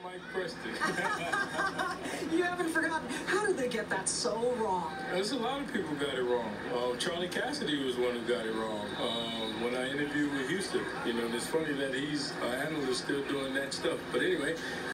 Mike Preston. You haven't forgotten. How did they get that so wrong? There's a lot of people got it wrong. Charley Casserly was one who got it wrong. When I interviewed with Houston, and it's funny that he's an analyst still doing that stuff. But anyway,